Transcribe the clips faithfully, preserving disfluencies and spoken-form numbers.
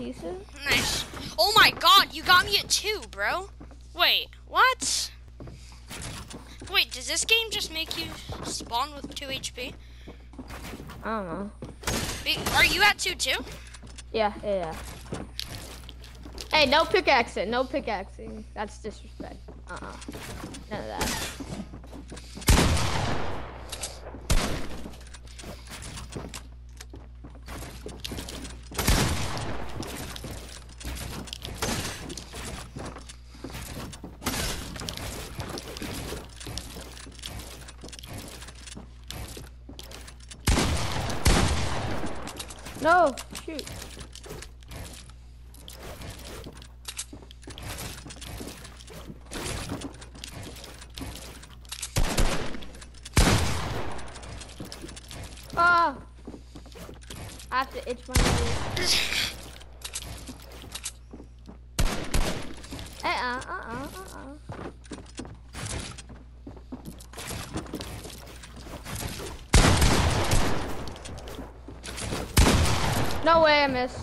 decent. Nice. Oh my god, you got me at two, bro. Wait, what? Wait, does this game just make you spawn with two H P? I don't know. Wait, are you at two too? Yeah, yeah, yeah. Hey, no pickaxing, no pickaxing. That's disrespect. Uh-uh. None of that. No, shoot. Ah! I have to itch my nose. Uh-uh, uh-uh, uh-uh. No way I missed.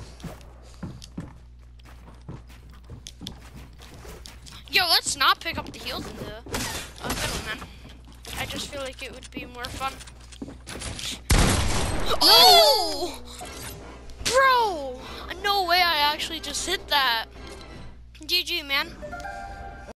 Yo, let's not pick up the heals in the uh, middle, man. I just feel like it would be more fun. Oh! Bro! No way I actually just hit that. G G, man.